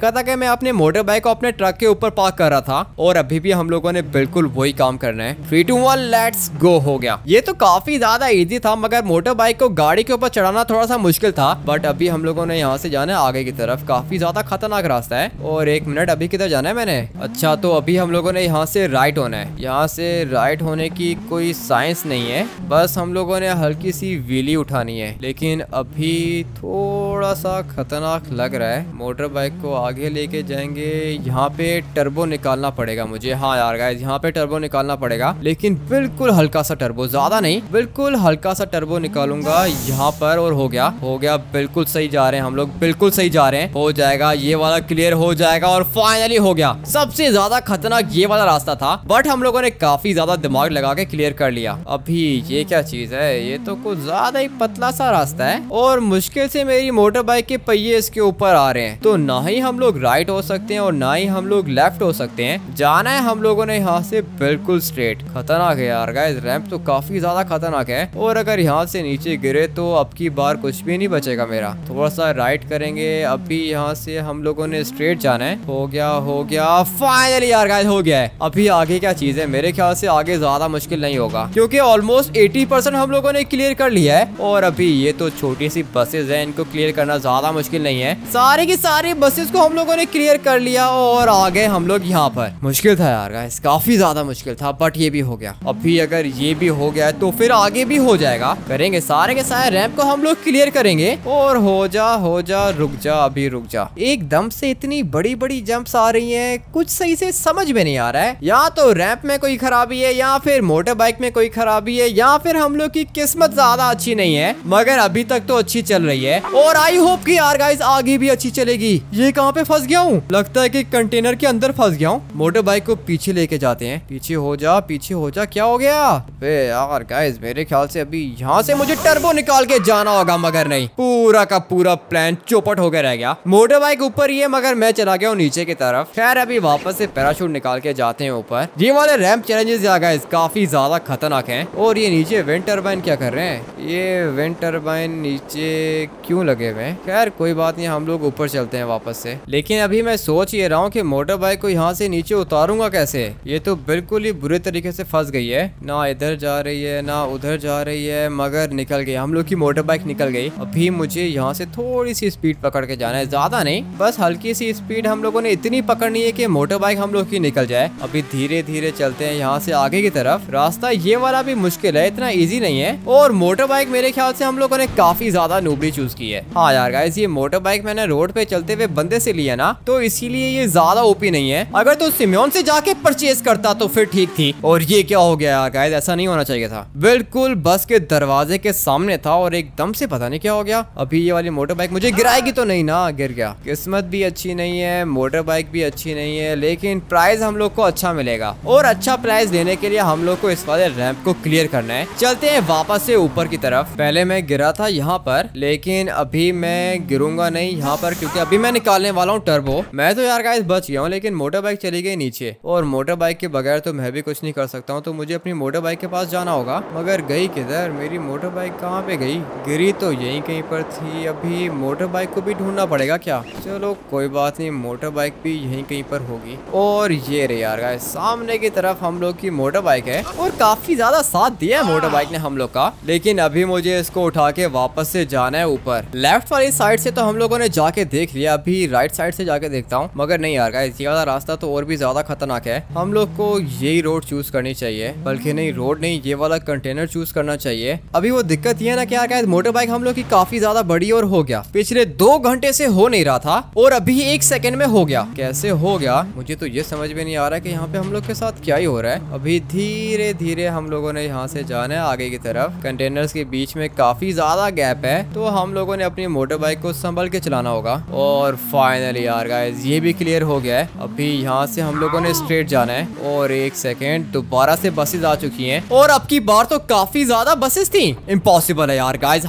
देखा था कि मैं अपने मोटर बाइक को अपने ट्रक के ऊपर पार्क कर रहा था और अभी भी हम लोगों ने बिल्कुल वही काम करना है। 3 2 1 लेट्स गो हो गया। ये तो काफी ज्यादा इजी था, मगर मोटर बाइक को गाड़ी के ऊपर चढ़ाना थोड़ा सा मुश्किल था। बट अभी हम लोगों ने यहाँ से जाना है आगे की तरफ। काफी ज्यादा खतरनाक रास्ता है। और 1 मिनट, अभी किधर जाना है मैंने? अच्छा, तो अभी हम लोगों ने यहाँ से राइट होना है। यहाँ से राइट होने की कोई साइंस नहीं है, बस हम लोगों ने हल्की सी व्हीली उठानी है। लेकिन अभी थोड़ा सा खतरनाक लग रहा है। मोटर बाइक को आगे लेके जाएंगे। यहाँ पे टर्बो निकालना पड़ेगा मुझे। हाँ यार गाइस, यहाँ पे टर्बो निकालना पड़ेगा, लेकिन बिल्कुल हल्का सा टर्बो, ज्यादा नहीं, बिल्कुल हल्का सा टर्बो निकालूंगा यहाँ पर। और हो गया, बिल्कुल सही जा रहे हैं हम लोग, बिल्कुल सही जा रहे हैं। हो जाएगा, ये वाला क्लियर हो जाएगा और फाइनली हो गया। सबसे ज्यादा खतरनाक ये वाला रास्ता था, बट हम लोगों ने काफी ज्यादा दिमाग लगा के क्लियर कर लिया। अभी ये क्या चीज है? ये तो कुछ ज्यादा ही पतला सा रास्ता है और मुश्किल से मेरी मोटर बाइक के पहिए इसके ऊपर आ रहे हैं। तो ना ही हम लोग राइट हो सकते हैं और ना ही हम लोग लेफ्ट हो सकते हैं। जाना है हम लोगों ने यहाँ से बिल्कुल स्ट्रेट। खतरनाक है यार गाइस, रैंप तो काफी ज्यादा खतरनाक है। और अगर यहाँ से नीचे गिरे तो अब की बार कुछ भी नहीं बचेगा मेरा। थोड़ा सा राइट करेंगे। अभी यहाँ से हम लोगों ने स्ट्रेट जाना है। हो गया फाइनली यार गाइस, हो गया है। अभी आगे क्या चीज है? मेरे ख्याल से आगे ज्यादा मुश्किल नहीं होगा, क्योंकि ऑलमोस्ट 80% हम लोगों ने क्लियर कर लिया है। और अभी ये तो छोटी सी बसेस है, इनको क्लियर करना ज्यादा मुश्किल नहीं है। सारी की सारी बसेस को हम लोगों ने क्लियर कर लिया और आ गए हम लोग यहाँ पर। मुश्किल था यार गाइस, काफी ज्यादा मुश्किल था, बट ये भी हो गया। अभी अगर ये भी हो गया तो फिर आगे भी हो जाएगा। करेंगे सारे के सारे रैंप को हम लोग क्लियर करेंगे। और हो जा, रुक जा, अभी रुक जा। एकदम से इतनी बड़ी बड़ी जंप्स आ रही हैं, कुछ सही से समझ में नहीं आ रहा है। या तो रैंप में कोई खराबी है, या फिर मोटर बाइक में कोई खराबी है, या फिर हम लोग की किस्मत ज्यादा अच्छी नहीं है। मगर अभी तक तो अच्छी चल रही है और आई होप कि यार गाइस आगे भी अच्छी चलेगी। ये कहाँ पे फंस गया हूँ? लगता है कि कंटेनर के अंदर फंस गया हूँ। मोटर बाइक को पीछे लेके जाते हैं। पीछे हो जा। क्या हो गया? यार गाइस, मेरे ख्याल से अभी यहाँ से मुझे टर्बो निकाल के जाना होगा, मगर नहीं, पूरा का पूरा प्लान चौपट हो गया रह गया। मोटर बाइक ऊपर ही है, मगर मैं चला गया हूँ नीचे की तरफ। खैर, अभी वापस से पैराशूट निकाल के जाते हैं ऊपर। ये वाले रैंप चैलेंजेस गाइस काफी ज्यादा खतरनाक हैं। और ये नीचे विंड टर्बाइन क्या कर रहे हैं? ये विंड टर्बाइन नीचे क्यों लगे हुए हैं? खैर कोई बात नहीं, हम लोग ऊपर चलते हैं वापस से। लेकिन अभी मैं सोच ये रहा हूँ कि मोटर बाइक को यहाँ से नीचे उतारूंगा कैसे? ये तो बिल्कुल ही बुरे तरीके से फंस गई है, ना इधर जा रही है ना उधर जा रही है, मगर निकल गई। हम लोग की मोटर बाइक निकल गई। अभी मुझे यहाँ से थोड़ी सी स्पीड पकड़ के जाना है, ज्यादा नहीं, बस हल्की सी स्पीड हम लोगों ने इतनी पकड़नी है कि मोटर बाइक हम लोग की निकल जाए। अभी धीरे धीरे चलते हैं यहाँ से आगे की तरफ। रास्ता ये वाला भी मुश्किल है, इतना इजी नहीं है। और मोटर बाइक मेरे ख्याल से हम लोगों ने काफी ज्यादा नूबड़ी चूज की है। हाँ यार गाइस, ये मोटर बाइक मैंने रोड पे चलते हुए बंदे से लिया ना, तो इसीलिए ये ज्यादा ओपी नहीं है। अगर तो सिम्योन से जाके परचेज करता तो फिर ठीक थी। और ये क्या हो गया यार गाइस, ऐसा नहीं होना चाहिए था। बिल्कुल बस के दरवाजे के सामने था और एकदम से पता नहीं क्या हो गया। अभी ये वाली मोटर बाइक मुझे गिराएगी तो नहीं ना? गिर गया। किस्मत भी अच्छी नहीं है, मोटर बाइक भी अच्छी नहीं है, लेकिन प्राइस हम लोग को अच्छा मिलेगा। और अच्छा प्राइस लेने के लिए हम लोग को इस वाले रैंप को क्लियर करना है। चलते हैं वापस से ऊपर की तरफ। पहले मैं गिरा था यहाँ पर, लेकिन अभी मैं गिरूंगा नहीं यहाँ पर, क्योंकि अभी मैं निकालने वाला हूँ टर्बो। मैं तो यार गाइस बच गया हूँ, लेकिन मोटर बाइक चली गई नीचे। और मोटर बाइक के बगैर तो मैं भी कुछ नहीं कर सकता हूँ, तो मुझे अपनी मोटर बाइक के पास जाना होगा। मगर गई किधर? मेरी मोटर बाइक कहाँ पे गई? गिरी तो यहीं कहीं पर थी। अभी मोटर बाइक को भी ढूंढना पड़ेगा क्या? चलो कोई बात नहीं, मोटर बाइक भी यहीं कहीं पर होगी। और ये रे यार गाइस, सामने की तरफ हम लोग की मोटर बाइक है और काफी ज्यादा साथ दिया है मोटर बाइक ने हम लोग का। लेकिन अभी मुझे इसको उठा के वापस से जाना है ऊपर। लेफ्ट वाली साइड से तो हम लोगों ने जाके देख लिया, अभी राइट साइड से जाके देखता हूँ। मगर नहीं यार गाइस, ये वाला रास्ता तो और भी ज्यादा खतरनाक है। हम लोग को यही रोड चूज करनी चाहिए, बल्कि नहीं रोड नहीं, ये वाला कंटेनर चूज करना चाहिए। अभी वो दिक्कत ये है ना कि यार गाइस, मोटर बाइक हम लोग की काफी ज्यादा बड़ी और हो गया। पिछले 2 घंटे से हो नहीं रहा था और अभी 1 सेकंड में हो गया। कैसे हो गया मुझे तो ये समझ में नहीं आ रहा है कि यहाँ पे हम लोग के साथ क्या ही हो रहा है। अभी धीरे धीरे हम लोगों ने यहाँ से जाना है आगे की तरफ। कंटेनर्स के बीच में काफी ज्यादा गैप है, तो हम लोगों ने अपनी मोटर बाइक को संभल के चलाना होगा। और फाइनली यार गाइस, ये भी क्लियर हो गया है। अभी यहाँ से हम लोगों ने स्ट्रेट जाना है। और 1 सेकेंड, दोबारा से बसेस आ चुकी हैं और अब की बार तो काफी ज्यादा बसेस थी। इम्पॉसिबल है यार गाइस,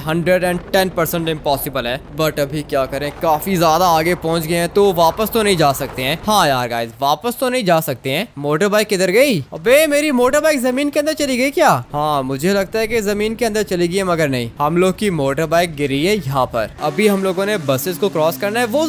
110% इम्पॉसिबल है। बट अभी क्या करें, काफी ज्यादा आगे पहुंच गए हैं, तो वापस तो नहीं जा सकते हैं। हाँ यार गाइस, वापस तो नहीं जा सकते हैं। मोटर बाइक किधर गई? अबे मेरी मोटर बाइक जमीन के अंदर चली गई क्या? हाँ मुझे लगता है कि जमीन के अंदर चली गई है, मगर नहीं, हम लोग की मोटर बाइक गिरी है यहाँ पर। अभी हम लोगों ने बसेस को क्रॉस करना है, वो ज्यादा मुश्किल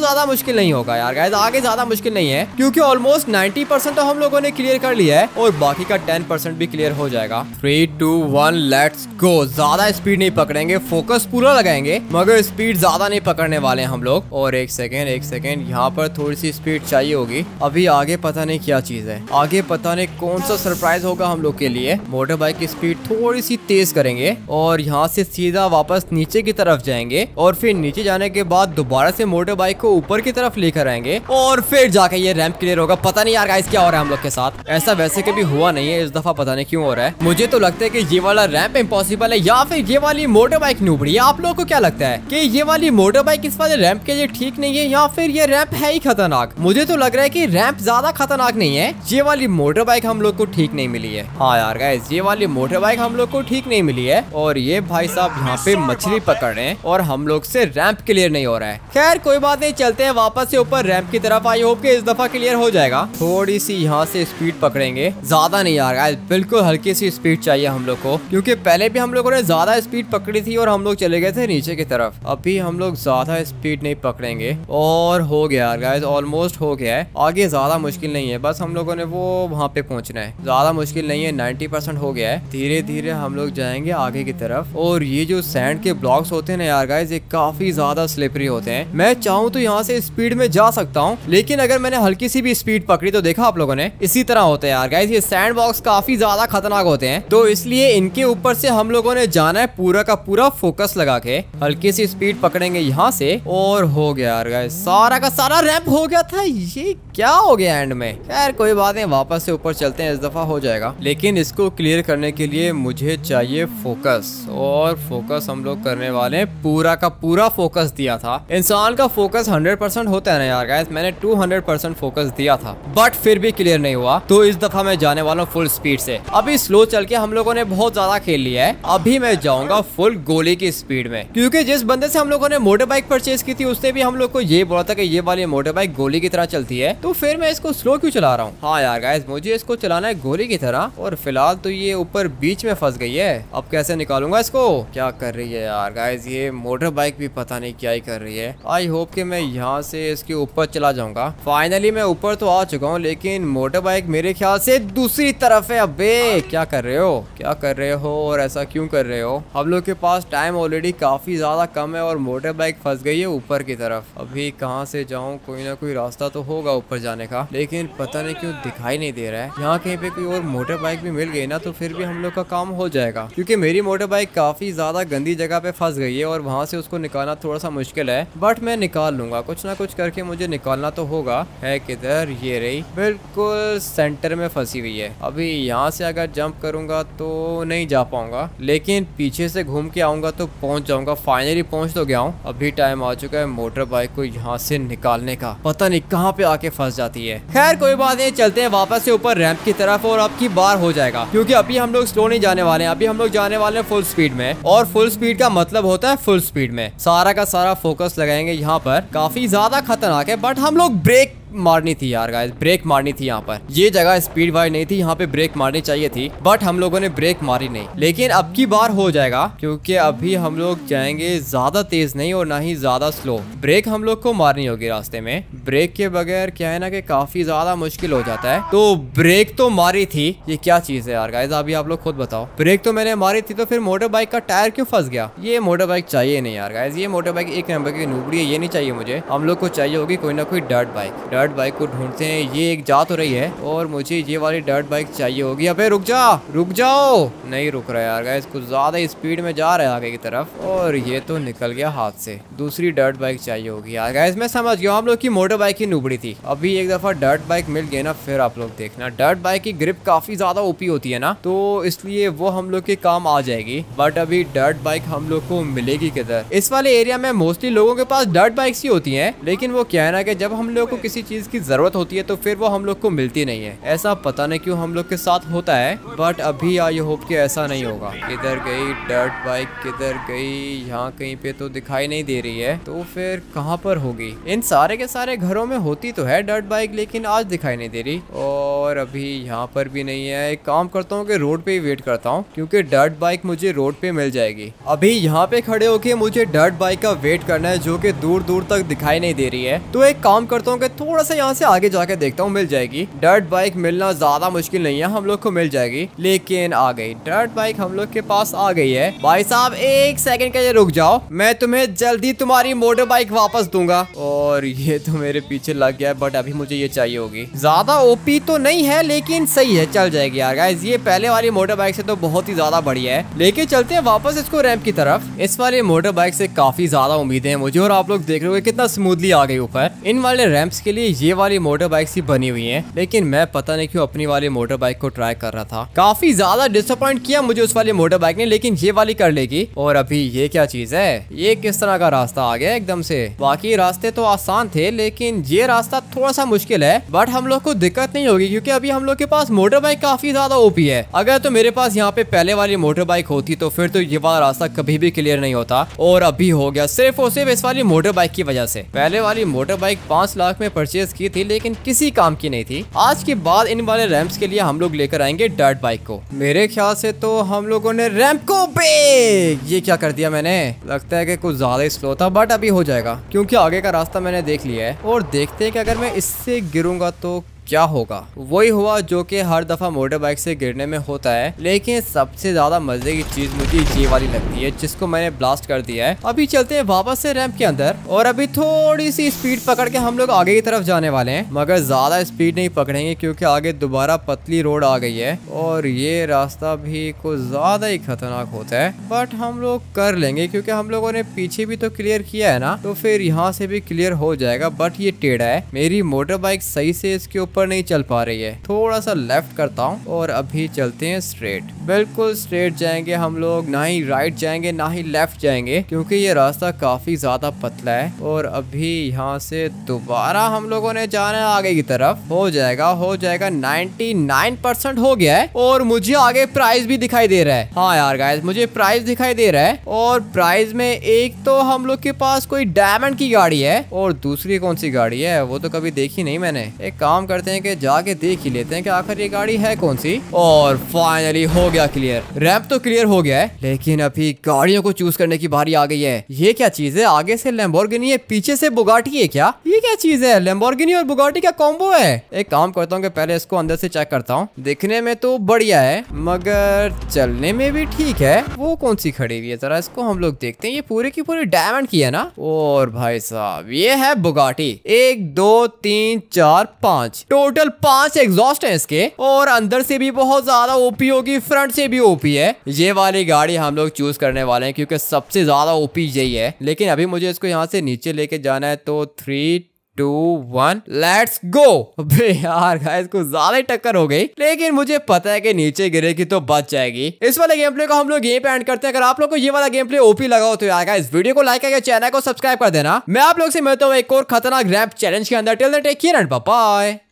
मुश्किल नहीं होगा यार गाइस, आगे ज्यादा मुश्किल नहीं है क्योंकि ऑलमोस्ट 90% तो हम लोगों ने क्लियर कर लिया है और बाकी का 10% भी क्लियर हो जाएगा। 3, 2, 1 लेट्स गो। ज्यादा स्पीड नहीं पकड़ेंगे, फोकस पूरा लगाएंगे, मगर स्पीड ज्यादा नहीं पकड़ने वाले हैं हम लोग। और एक सेकेंड यहाँ पर थोड़ी सी स्पीड चाहिए होगी। अभी आगे पता नहीं क्या चीज है, आगे पता नहीं कौन सा सरप्राइज होगा हम लोग के लिए। मोटर बाइक की स्पीड थोड़ी सी तेज करेंगे और यहाँ से सीधा वापस नीचे की तरफ जाएंगे और फिर नीचे जाने के बाद दोबारा से मोटर बाइक को ऊपर की तरफ लेकर आएंगे और फिर जाके ये रैंप क्लियर होगा। पता नहीं यार गाइस क्या हो रहा है हम लोग के साथ, ऐसा वैसे कभी हुआ नहीं है, इस दफा पता नहीं क्यों हो रहा है। मुझे तो लगता है कि ये वाला रैंप इम्पॉसिबल है या फिर ये वाली मोटर बाइक नूबड़ी है। आप लोगों को क्या लगता है कि ये वाली मोटर बाइक इस वाले रैंप के लिए ठीक नहीं है या फिर ये रैंप है ही खतरनाक? मुझे तो लग रहा है कि रैंप ज्यादा खतरनाक नहीं है, ये वाली मोटर बाइक हम लोग को ठीक नहीं मिली है। हाँ यार गाइस, ये वाली मोटर बाइक हम लोग को ठीक नहीं मिली है और ये भाई साहब यहाँ पे मछली पकड़ रहे हैं और हम लोग से रैंप क्लियर नहीं हो रहा है। खैर कोई बात नहीं, चलते हैं वापस से ऊपर रैंप की तरफ। आई होप कि इस दफा क्लियर हो जाएगा। थोड़ी सी यहाँ से स्पीड पकड़ेंगे, ज्यादा नहीं यार गाइस, बिल्कुल हल्की सी स्पीड चाहिए हम लोग को क्योंकि पहले भी हम लोगों ने ज्यादा स्पीड पकड़ी थी और हम लोग चले गए थे नीचे की तरफ। अभी हम लोग ज्यादा स्पीड नहीं पकड़ेंगे और हो गया गाइस, ऑलमोस्ट हो गया है। आगे ज्यादा मुश्किल नहीं है, बस हम लोगों ने वो वहाँ पे पहुँचना है। ज्यादा मुश्किल नहीं है, 90% हो गया है। धीरे धीरे हम लोग जाएंगे आगे की तरफ। और ये जो सैंड के ब्लॉक्स होते हैं ना यार गाइस, ये काफी ज्यादा स्लिपरी होते हैं। मैं चाहूँ तो यहाँ से स्पीड में जा सकता हूँ, लेकिन अगर मैंने हल्की सी भी स्पीड पकड़ी तो देखा आप लोगों ने इसी तरह होते हैं यार गाइस। ये सैंड बॉक्स काफी ज्यादा खतरनाक होते हैं, तो इसलिए इनके ऊपर से हम लोगों ने जाना है पूरा का पूरा फोकस लगा के। हल्की सी स्पीड पकड़ेंगे यहाँ से और हो गया यार गाइस, सारा का सारा रैंप हो गया था। ये क्या हो गया एंड में? खैर कोई बात नहीं, वापस से ऊपर चलते हैं, इस दफा हो जाएगा। लेकिन इसको क्लियर करने के लिए मुझे चाहिए फोकस, और फोकस हम लोग करने वाले पूरा का पूरा फोकस दिया था। इंसान का फोकस 100% होता है ना यार गाइस, मैंने 200% फोकस दिया था बट फिर भी क्लियर नहीं हुआ। तो इस दफा मैं जाने वाला हूँ फुल स्पीड से। अभी स्लो चल के हम लोगों ने बहुत ज्यादा खेल लिया है, अभी मैं जाऊंगा फुल गोली की स्पीड में क्योंकि जिस बंदे से हम लोगों ने मोटर बाइक परचेज की थी उसने भी हम लोग को ये बोला था कि ये वाली मोटर बाइक गोली की तरह चलती है, तो फिर मैं इसको स्लो क्यों चला रहा हूँ? हाँ यार गाइस, मुझे इसको चलाना है गोली की तरह और फिलहाल तो ये ऊपर बीच में फंस गई है। अब कैसे निकालूंगा इसको? क्या कर रही है यार गाइस, ये मोटर बाइक भी पता नहीं क्या ही कर रही है। आई होप कि मैं यहाँ से इसके ऊपर चला जाऊंगा। फाइनली मैं ऊपर तो आ चुका हूँ, लेकिन मोटर बाइक मेरे ख्याल से दूसरी तरफ है। अबे क्या कर रहे हो, क्या कर रहे हो और ऐसा क्यों कर रहे हो? हम लोग के पास टाइम ऑलरेडी काफी ज्यादा कम है और मोटर बाइक फंस गई है ऊपर की तरफ। अभी कहाँ से जाऊँ? कोई ना कोई रास्ता तो होगा ऊपर जाने का, लेकिन पता नहीं क्यों दिखाई नहीं दे रहा है। यहाँ कहीं पे कोई और मोटर बाइक भी मिल गई ना तो फिर भी हम लोग का काम हो जाएगा, क्योंकि मेरी मोटर बाइक काफी ज्यादा गंदी जगह पे फंस गई है और वहाँ से उसको निकालना थोड़ा सा मुश्किल है, बट मैं निकाल लूंगा। कुछ ना कुछ करके मुझे निकालना तो होगा। है किधर? ये रही, बिल्कुल सेंटर में फंसी हुई है। अभी यहाँ से अगर जंप करूंगा तो नहीं जा पाऊंगा, लेकिन पीछे से घूम के आऊंगा तो पहुंच जाऊंगा। फाइनली पहुंच तो गया हूँ। अभी टाइम आ चुका है मोटर बाइक को यहाँ से निकालने का, पता नहीं कहाँ पे आके फंस जाती है। खैर कोई बात नहीं, चलते हैं वापस से ऊपर रैंप की तरफ और अब की बार हो जाएगा, क्योंकि अभी हम लोग स्लो नहीं जाने वाले हैं, अभी हम लोग जाने वाले हैं फुल स्पीड में। और फुल स्पीड का मतलब होता है फुल स्पीड में सारा का सारा फोकस लगाएंगे। यहाँ पर काफी ज्यादा खतरनाक है, बट हम लोग ब्रेक मारनी थी यार गाइस, ब्रेक मारनी थी। यहाँ पर ये जगह स्पीड वाइड नहीं थी, यहाँ पे ब्रेक मारनी चाहिए थी, बट हम लोगों ने ब्रेक मारी नहीं। लेकिन अब की बार हो जाएगा, क्योंकि अभी हम लोग जाएंगे ज्यादा तेज नहीं और ना ही ज्यादा स्लो। ब्रेक हम लोग को मारनी होगी रास्ते में। ब्रेक के बगैर क्या है ना कि काफी ज्यादा मुश्किल हो जाता है। तो ब्रेक तो मारी थी। ये क्या चीज है यार गाइस, अभी आप लोग खुद बताओ। ब्रेक तो मैंने मारी थी, तो फिर मोटर बाइक का टायर क्यों फंस गया? ये मोटर बाइक चाहिए नहीं यार गाइस, ये मोटर बाइक एक नंबर की नूबड़ी है, ये नहीं चाहिए मुझे। हम लोग को चाहिए होगी कोई ना कोई डर्ट बाइक। डर्ट बाइक को ढूंढते हैं, ये एक जा तो रही है और मुझे ये वाली डर्ट बाइक चाहिए होगी। अबे रुक जा, रुक जाओ। नहीं रुक रहा यार गाइस, कुछ ज्यादा स्पीड में जा रहा है आगे की तरफ और ये तो निकल गया हाथ से। दूसरी डर्ट बाइक चाहिए होगी यार गाइस। मैं समझ गया हम लोग की मोटर बाइक ही नूबड़ी थी। अभी एक दफा डर्ट बाइक मिल गई ना, फिर आप लोग देखना। डर्ट बाइक की ग्रिप काफी ज्यादा ओपी होती है ना, तो इसलिए वो हम लोग के काम आ जाएगी। बट अभी डर्ट बाइक हम लोग को मिलेगी किधर? इस वाले एरिया में मोस्टली लोगों के पास डर्ट बाइक्स ही होती हैं, लेकिन वो क्या है ना कि जब हम लोग को किसी चीज की जरूरत होती है तो फिर वो हम लोग को मिलती नहीं है। ऐसा पता नहीं क्यों हम लोग के साथ होता है, बट अभी आई होप कि ऐसा नहीं होगा। किधर गई डर्ट बाइक, किधर गई? यहाँ कहीं पे तो दिखाई नहीं दे रही है, तो फिर कहाँ पर होगी? इन सारे के सारे घरों में होती तो है डर्ट बाइक, लेकिन आज दिखाई नहीं दे रही। और अभी यहाँ पर भी नहीं है। एक काम करता हूँ कि रोड पे ही वेट करता हूँ, क्योंकि डर्ट बाइक मुझे रोड पे मिल जाएगी। अभी यहाँ पे खड़े होके मुझे डर्ट बाइक का वेट करना है, जो कि दूर दूर तक दिखाई नहीं दे रही है। तो एक काम करता हूँ कि थोड़ा सा यहाँ से आगे जाके देखता हूँ, मिल जाएगी। डर्ट बाइक मिलना ज्यादा मुश्किल नहीं है, हम लोग को मिल जाएगी। लेकिन आ गई डर्ट बाइक, हम लोग के पास आ गई है। भाई साहब एक सेकंड के लिए रुक जाओ, मैं तुम्हें जल्दी तुम्हारी मोटर बाइक वापस दूंगा। और ये तो मेरे पीछे लग गया है, बट अभी मुझे ये चाहिए होगी। ज्यादा ओपी तो नहीं है लेकिन सही है, चल जाएगी यार गाइस। ये पहले वाली मोटर बाइक से तो बहुत ही ज्यादा बढ़िया है। लेके चलते हैं वापस इसको रैंप की तरफ। इस वाले मोटर बाइक से काफी ज्यादा उम्मीदें हैं मुझे, और आप लोग देख रहे हो कितना स्मूथली आ गई ऊपर। इन वाले रैंप्स के लिए ये वाली मोटर बाइक ही बनी हुई है, लेकिन मैं पता नहीं क्यों अपनी वाली मोटर बाइक को ट्राई कर रहा था। काफी ज्यादा डिसअपॉइंट किया मुझे उस वाली मोटर बाइक ने, लेकिन ये वाली कर लेगी। और अभी ये क्या चीज है? ये किस तरह का रास्ता आ गया एकदम से? बाकी रास्ते तो आसान थे, लेकिन ये रास्ता थोड़ा सा मुश्किल है। बट हम लोग को दिक्कत नहीं होगी, क्योंकि अभी हम लोग के पास मोटर बाइक काफी ज्यादा ओपी है। अगर तो मेरे पास यहाँ पे पहले वाली मोटर बाइक होती तो फिर तो ये वाला रास्ता कभी भी क्लियर नहीं होता। और अभी हो गया सिर्फ और सिर्फ इस वाली मोटर बाइक की वजह से। पहले वाली मोटर बाइक 5 लाख में परचेज की थी, लेकिन किसी काम की नहीं थी। आज के बाद इन वाले रैंप्स के लिए हम लोग लेकर आएंगे डर्ट बाइक को। मेरे ख्याल से तो हम लोगों ने रैंप को ये क्या कर दिया मैंने? लगता है कि कुछ ज्यादा ही स्लो था, बट अभी हो जाएगा, क्योंकि आगे का रास्ता मैंने देख लिया है। और देखते हैं कि अगर मैं इससे गिरूंगा तो क्या होगा। वही हुआ जो कि हर दफा मोटर बाइक से गिरने में होता है। लेकिन सबसे ज्यादा मजे की चीज मुझे ये वाली लगती है, जिसको मैंने ब्लास्ट कर दिया है। अभी चलते हैं वापस से रैंप के अंदर, और अभी थोड़ी सी स्पीड पकड़ के हम लोग आगे की तरफ जाने वाले हैं। मगर ज्यादा स्पीड नहीं पकड़ेंगे, क्योंकि आगे दोबारा पतली रोड आ गई है, और ये रास्ता भी कुछ ज्यादा ही खतरनाक होता है। बट हम लोग कर लेंगे, क्योंकि हम लोगों ने पीछे भी तो क्लियर किया है ना, तो फिर यहाँ से भी क्लियर हो जाएगा। बट ये टेढ़ा है, मेरी मोटर बाइक सही से इसके ऊपर नहीं चल पा रही है। थोड़ा सा लेफ्ट करता हूँ, और अभी चलते हैं स्ट्रेट। बिल्कुल स्ट्रेट जाएंगे हम लोग, ना ही राइट जाएंगे ना ही लेफ्ट जाएंगे, क्योंकि ये रास्ता काफी ज्यादा पतला है। और अभी यहाँ से दोबारा हम लोगों ने जाना है आगे की तरफ। हो जाएगा 99% हो गया है। और मुझे आगे प्राइस भी दिखाई दे रहा है। हाँ यार गाइस, मुझे प्राइस दिखाई दे रहा है। और प्राइस में एक तो हम लोग के पास कोई डायमंड की गाड़ी है, और दूसरी कौन सी गाड़ी है वो तो कभी देखी नहीं मैंने। एक काम करते हैं कि जाके देख ही लेते हैं कि आखिर ये गाड़ी है कौन सी। और फाइनली हो गया क्लियर। रैंप तो क्लियर हो गया है, लेकिन अभी गाड़ियों को चूज करने की बारी आ गई है। ये क्या चीज है? आगे से लैम्बोर्गिनी है, पीछे से बुगाटी है क्या? ये क्या चीज है? लैम्बोर्गिनी और बुगाटी का कॉम्बो है। एक काम करता हूँ कि पहले इसको अंदर से चेक करता हूँ। दिखने में तो बढ़िया है, मगर चलने में भी ठीक है। वो कौन सी खड़ी हुई है? जरा इसको हम लोग देखते हैं। ये पूरी की पूरी डायमंड की है ना? और भाई साहब ये है बुगाटी। 1 2 3 4 5 टोटल 5 एग्जॉस्ट है इसके। और अंदर से भी बहुत ज्यादा ओपी होगी, फ्रंट से भी ओपी है। ये वाली गाड़ी हम लोग चूज करने वाले हैं, क्योंकि सबसे ज्यादा ओपी यही है। लेकिन अभी मुझे इसको यहाँ से नीचे लेके जाना है, तो 3 2 1 लेट्स गो। अबे यार गाइस, कुछ ज्यादा ही टक्कर हो गई, लेकिन मुझे पता है कि नीचे गिरेगी तो बच जाएगी। इस वाले गेम प्ले को हम लोग यहीं पे एंड करते हैं। अगर आप लोग को ये वाला गेम प्ले ओपी लगा हो तो यार गाइस वीडियो को लाइक करके चैनल को सब्सक्राइब कर देना। मैं आप लोग से मिलता हूँ एक और खतरनाक रैंप चैलेंज के अंदर। Till then take care and bye bye.